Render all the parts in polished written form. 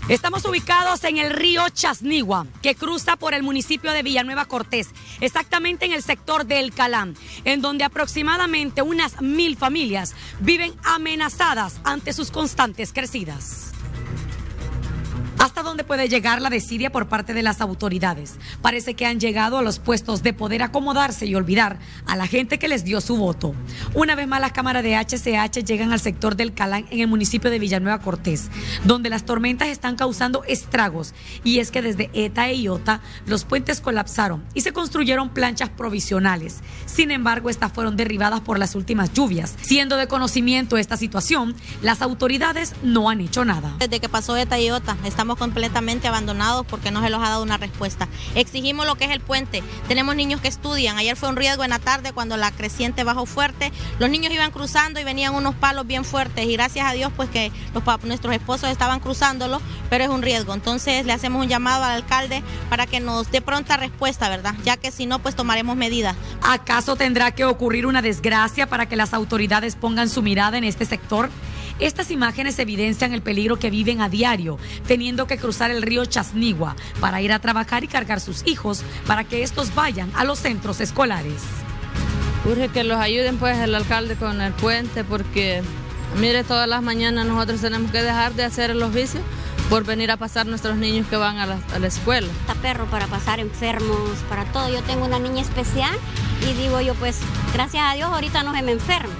Estamos ubicados en el río Chasnigua, que cruza por el municipio de Villanueva Cortés, exactamente en el sector del Calán, en donde aproximadamente unas 1000 familias viven amenazadas ante sus constantes crecidas. ¿Hasta dónde puede llegar la desidia por parte de las autoridades? Parece que han llegado a los puestos de poder acomodarse y olvidar a la gente que les dio su voto. Una vez más, las cámaras de HCH llegan al sector del Calán en el municipio de Villanueva Cortés, donde las tormentas están causando estragos. Y es que desde Eta e Iota los puentes colapsaron y se construyeron planchas provisionales. Sin embargo, estas fueron derribadas por las últimas lluvias. Siendo de conocimiento esta situación, las autoridades no han hecho nada. Desde que pasó Eta e Iota, estamos completamente abandonados porque no se les ha dado una respuesta. Exigimos lo que es el puente. Tenemos niños que estudian. Ayer fue un riesgo en la tarde cuando la creciente bajó fuerte. Los niños iban cruzando y venían unos palos bien fuertes y gracias a Dios pues que nuestros esposos estaban cruzándolo, pero es un riesgo. Entonces le hacemos un llamado al alcalde para que nos dé pronta respuesta, ¿verdad? Ya que si no pues tomaremos medidas. ¿Acaso tendrá que ocurrir una desgracia para que las autoridades pongan su mirada en este sector? Estas imágenes evidencian el peligro que viven a diario, teniendo que cruzar el río Chasnigua para ir a trabajar y cargar sus hijos para que estos vayan a los centros escolares. Urge que los ayuden pues el alcalde con el puente porque, mire, todas las mañanas nosotros tenemos que dejar de hacer el oficio por venir a pasar nuestros niños que van a la escuela. Está perro para pasar enfermos, para todo. Yo tengo una niña especial y digo yo pues, gracias a Dios ahorita no se me enferma.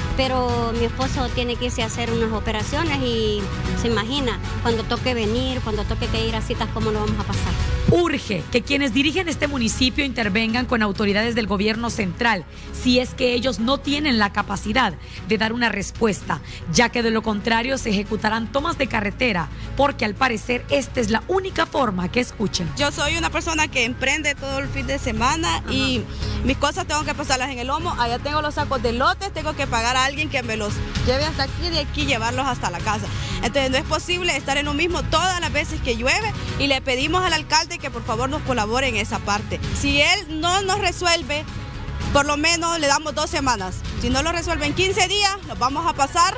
Pero mi esposo tiene que irse a hacer unas operaciones y se imagina, cuando toque venir, cuando toque que ir a citas, ¿cómo lo vamos a pasar? Urge que quienes dirigen este municipio intervengan con autoridades del gobierno central, si es que ellos no tienen la capacidad de dar una respuesta, ya que de lo contrario se ejecutarán tomas de carretera, porque al parecer esta es la única forma que escuchen. Yo soy una persona que emprende todo el fin de semana y mis cosas tengo que pasarlas en el lomo. Allá tengo los sacos de lotes, tengo que pagar a alguien que me los lleve hasta aquí y de aquí llevarlos hasta la casa. Entonces no es posible estar en lo mismo todas las veces que llueve y le pedimos al alcalde que por favor nos colabore en esa parte. Si él no nos resuelve, por lo menos le damos 2 semanas. Si no lo resuelve en 15 días, nos vamos a pasar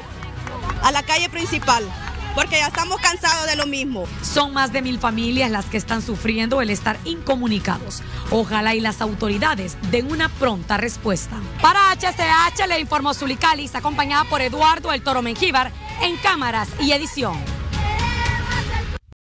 a la calle principal, porque ya estamos cansados de lo mismo. Son más de 1000 familias las que están sufriendo el estar incomunicados. Ojalá y las autoridades den una pronta respuesta. Para HCH le informó Zulicali, acompañada por Eduardo El Toro Mengíbar en cámaras y edición.